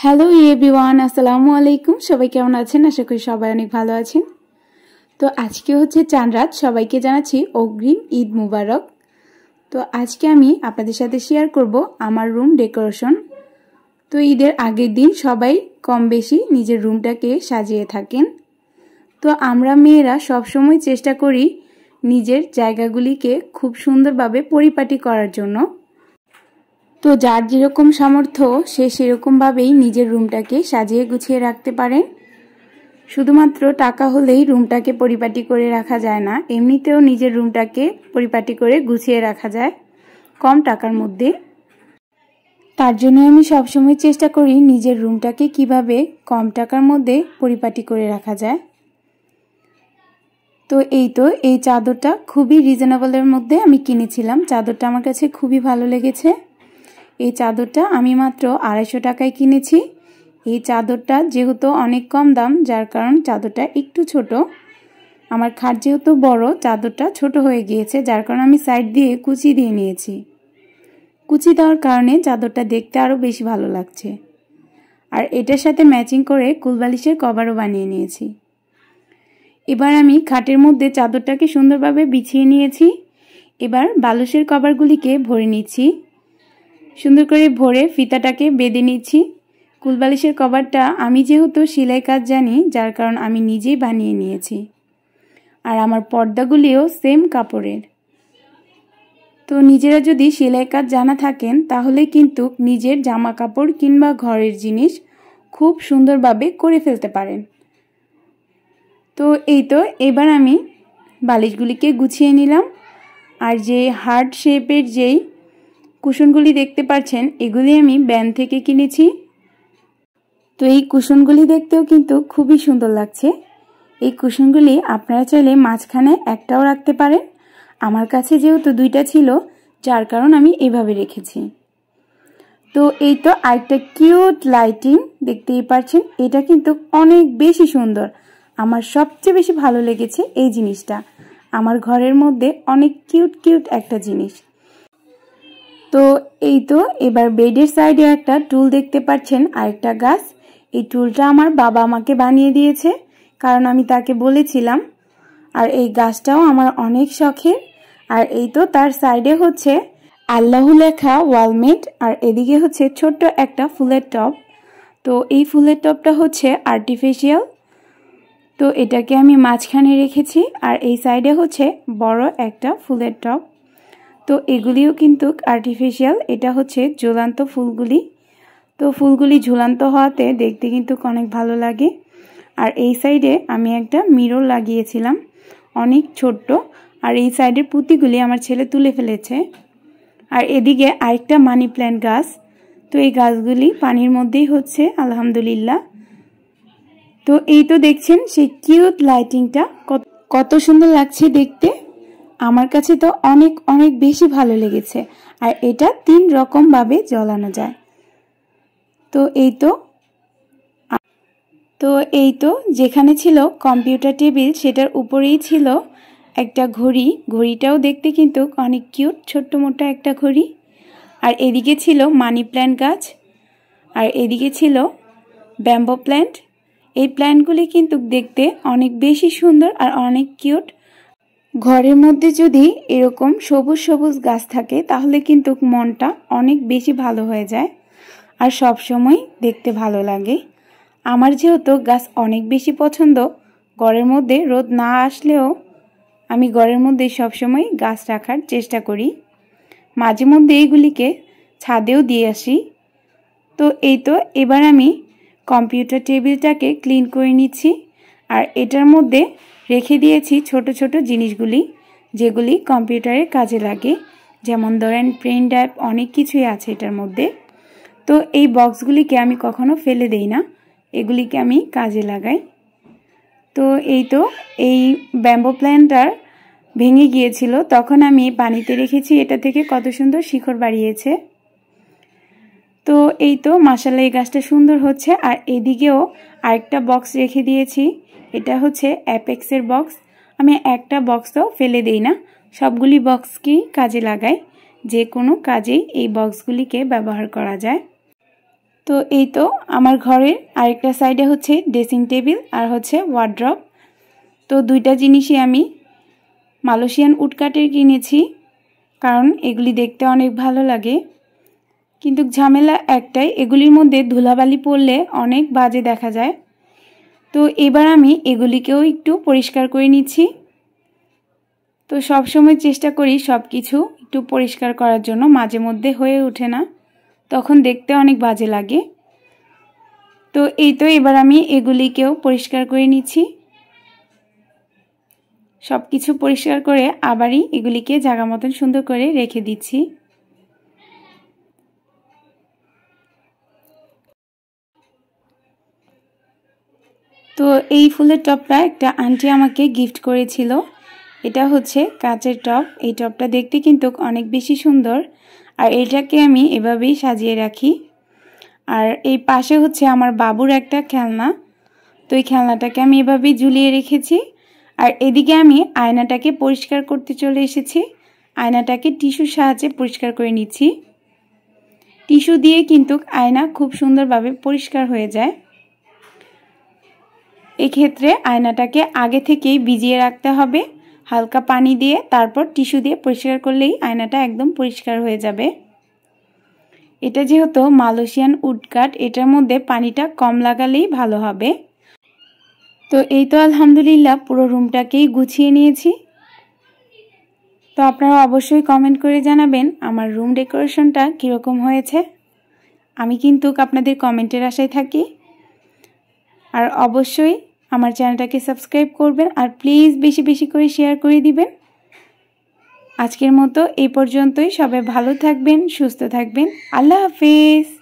Hello everyone, আসসালামু আলাইকুম। সবাই কেমন আছেন? আশা করি সবাই অনেক ভালো আছেন। তো আজকে হচ্ছে চাঁদ রাত, সবাইকে জানাচ্ছি অগ্রিম ঈদ মুবারক। তো আজকে আমি আপনাদের সাথে শেয়ার করব আমার রুম ডেকোরেশন। তো ঈদের আগের দিন সবাই কম বেশি নিজের রুমটাকে সাজিয়ে থাকেন। তো আমরা মেয়েরা সবসময় চেষ্টা করি নিজের জায়গাগুলিকে খুব সুন্দরভাবে পরিপাটি করার জন্য। তো যার যেরকম সামর্থ্য সে সেরকমভাবেই নিজের রুমটাকে সাজিয়ে গুছিয়ে রাখতে পারেন। শুধুমাত্র টাকা হলেই রুমটাকে পরিপাটি করে রাখা যায় না, এমনিতেও নিজের রুমটাকে পরিপাটি করে গুছিয়ে রাখা যায় কম টাকার মধ্যে। তার জন্য আমি সবসময় চেষ্টা করি নিজের রুমটাকে কিভাবে কম টাকার মধ্যে পরিপাটি করে রাখা যায়। তো এই চাদরটা খুবই রিজনেবলের মধ্যে আমি কিনেছিলাম। চাদরটা আমার কাছে খুবই ভালো লেগেছে। এই চাদরটা আমি মাত্র 250 টাকায় কিনেছি। এই চাদরটা যেহেতু অনেক কম দাম, যার কারণ চাদরটা একটু ছোট। আমার খাট যেহেতু বড়, চাদরটা ছোট হয়ে গিয়েছে, যার কারণে আমি সাইড দিয়ে কুচি দিয়ে নিয়েছি। কুচি দেওয়ার কারণে চাদরটা দেখতে আরও বেশি ভালো লাগছে। আর এটার সাথে ম্যাচিং করে কুলবালিশের কভারও বানিয়ে নিয়েছি। এবার আমি খাটের মধ্যে চাদরটাকে সুন্দরভাবে বিছিয়ে নিয়েছি। এবার বালিশের কভারগুলিকে ভরে নিচ্ছি। সুন্দর করে ভরে ফিতাটাকে বেঁধে নিচ্ছি। কুলবালিশের কভারটা আমি যেহেতু সেলাই কাজ জানি, যার কারণ আমি নিজেই বানিয়ে নিয়েছি। আর আমার পর্দাগুলিও সেম কাপড়ের। তো নিজেরা যদি সেলাই কাজ জানা থাকেন তাহলে কিন্তু নিজের জামা কাপড় কিংবা ঘরের জিনিস খুব সুন্দরভাবে করে ফেলতে পারেন। তো এবার আমি বালিশগুলিকে গুছিয়ে নিলাম। আর যে হার্ট শেপের যেই কুশনগুলি দেখতে পাচ্ছেন, এগুলি আমি ব্যান্ড থেকে কিনেছি। তো এই কুশনগুলি দেখতেও কিন্তু খুবই সুন্দর লাগছে। এই কুশনগুলি আপনারা চাইলে মাঝখানে একটাও রাখতে পারেন। আমার কাছে যেহেতু 2টা ছিল, যার কারণ আমি এভাবে রেখেছি। তো আরেকটা কিউট লাইটিং দেখতেই পাচ্ছেন, এটা কিন্তু অনেক বেশি সুন্দর। আমার সবচেয়ে বেশি ভালো লেগেছে এই জিনিসটা। আমার ঘরের মধ্যে অনেক কিউট কিউট একটা জিনিস। তো এবার বেডের সাইডে একটা টুল দেখতে পাচ্ছেন, আরেকটা গাছ। এই টুলটা আমার বাবা আমাকে বানিয়ে দিয়েছে, কারণ আমি তাকে বলেছিলাম। আর এই গাছটাও আমার অনেক শখের। আর তার সাইডে হচ্ছে আল্লাহ লেখা ওয়ালমেট, আর এদিকে হচ্ছে ছোট্ট একটা ফুলের টব। তো এই ফুলের টবটা হচ্ছে আর্টিফিশিয়াল। তো এটাকে আমি মাঝখানে রেখেছি, আর এই সাইডে হচ্ছে বড় একটা ফুলের টব। তো এগুলিও কিন্তু আর্টিফিশিয়াল। এটা হচ্ছে ঝুলন্ত ফুলগুলি। তো ফুলগুলি ঝুলন্ত হওয়াতে দেখতে কিন্তু অনেক ভালো লাগে। আর এই সাইডে আমি একটা মিরর লাগিয়েছিলাম, অনেক ছোট্ট। আর এই সাইডের পুঁতিগুলি আমার ছেলে তুলে ফেলেছে। আর এদিকে আরেকটা মানি প্ল্যান্ট গাছ। তো এই গাছগুলি পানির মধ্যেই হচ্ছে, আলহামদুলিল্লাহ। তো দেখছেন সেই কিউট লাইটিংটা কত সুন্দর লাগছে দেখতে। আমার কাছে তো অনেক অনেক বেশি ভালো লেগেছে। আর এটা 3 রকম ভাবে জ্বালানো যায়। তো যেখানে ছিল কম্পিউটার টেবিল, সেটার উপরেই ছিল একটা ঘড়ি। ঘড়িটাও দেখতে কিন্তু অনেক কিউট, ছোট্ট মোটা একটা ঘড়ি। আর এদিকে ছিল মানি প্ল্যান্ট গাছ, আর এদিকে ছিল ব্যাম্বো প্ল্যান্ট। এই প্ল্যান্টগুলি কিন্তু দেখতে অনেক বেশি সুন্দর আর অনেক কিউট। ঘরের মধ্যে যদি এরকম সবুজ সবুজ গাছ থাকে তাহলে কিন্তু মনটা অনেক বেশি ভালো হয়ে যায়, আর সব সময় দেখতে ভালো লাগে। আমার যেহেতু গাছ অনেক বেশি পছন্দ, ঘরের মধ্যে রোদ না আসলেও আমি ঘরের মধ্যে সবসময় গাছ রাখার চেষ্টা করি। মাঝে মধ্যে এইগুলিকে ছাদেও দিয়ে আসি। তো এবার আমি কম্পিউটার টেবিলটাকে ক্লিন করে নিচ্ছি। আর এটার মধ্যে রেখে দিয়েছি ছোট ছোট জিনিসগুলি, যেগুলি কম্পিউটারে কাজে লাগে। যেমন ধরেন পেন ড্রাইভ, অনেক কিছুই আছে এটার মধ্যে। তো এই বক্সগুলিকে আমি কখনো ফেলে দেই না, এগুলিকে আমি কাজে লাগাই। তো এই ব্যাম্বো প্ল্যান্টটার ভেঙে গিয়েছিল, তখন আমি পানিতে রেখেছি। এটা থেকে কত সুন্দর শিকড় বাড়িয়েছে। তো মাশাআল্লাহ, এই গাছটা সুন্দর হচ্ছে। আর এদিকেও আরেকটা বক্স রেখে দিয়েছি, এটা হচ্ছে অ্যাপেক্সের বক্স। আমি একটা বক্সও ফেলে দেই না, সবগুলি বক্সকেই কাজে লাগাই। যে কোনো কাজেই এই বক্সগুলিকে ব্যবহার করা যায়। তো এই তো আমার ঘরের আরেকটা সাইডে হচ্ছে ড্রেসিং টেবিল আর হচ্ছে ওয়ার্ড্রপ। তো দুইটা জিনিসই আমি মালয়েশিয়ান উডকাটের কিনেছি, কারণ এগুলি দেখতে অনেক ভালো লাগে। কিন্তু ঝামেলা একটাই, এগুলির মধ্যে ধুলাবালি পড়লে অনেক বাজে দেখা যায়। তো এবার আমি এগুলিকেও একটু পরিষ্কার করে নিচ্ছি। তো সব সময় চেষ্টা করি সব কিছু একটু পরিষ্কার করার জন্য, মাঝে মধ্যে হয়ে ওঠে না, তখন দেখতে অনেক বাজে লাগে। তো এই তো এবার আমি এগুলিকেও পরিষ্কার করে নিচ্ছি। সব কিছু পরিষ্কার করে আবারই এগুলিকে জায়গা মতন সুন্দর করে রেখে দিচ্ছি। তো এই ফুলের টবটা একটা আন্টি আমাকে গিফট করেছিল। এটা হচ্ছে কাচের টব। এই টবটা দেখতে কিন্তু অনেক বেশি সুন্দর, আর এটাকে আমি এভাবেই সাজিয়ে রাখি। আর এই পাশে হচ্ছে আমার বাবুর একটা খেলনা, তো এই খেলনাটাকে আমি এভাবেই ঝুলিয়ে রেখেছি। আর এদিকে আমি আয়নাটাকে পরিষ্কার করতে চলে এসেছি। আয়নাটাকে টিস্যুর সাহায্যে পরিষ্কার করে নিচ্ছি। টিস্যু দিয়ে কিন্তু আয়না খুব সুন্দরভাবে পরিষ্কার হয়ে যায়। এক্ষেত্রে আয়নাটাকে আগে থেকেই ভিজিয়ে রাখতে হবে হালকা পানি দিয়ে, তারপর টিস্যু দিয়ে পরিষ্কার করলেই আয়নাটা একদম পরিষ্কার হয়ে যাবে। এটা যেহেতু মালয়েশিয়ান উডকাট, এটার মধ্যে পানিটা কম লাগালেই ভালো হবে। তো এই তো আলহামদুলিল্লাহ পুরো রুমটাকেই গুছিয়ে নিয়েছি। তো আপনারা অবশ্যই কমেন্ট করে জানাবেন আমার রুম ডেকোরেশনটা কীরকম হয়েছে। আমি কিন্তু আপনাদের কমেন্টের আশায় থাকি। আর অবশ্যই আমার চ্যানেলটাকে সাবস্ক্রাইব করবেন, আর প্লিজ বেশি বেশি করে শেয়ার করে দিবেন। আজকের মতো এই পর্যন্তই। সবাই ভালো থাকবেন, সুস্থ থাকবেন। আল্লাহ হাফেজ।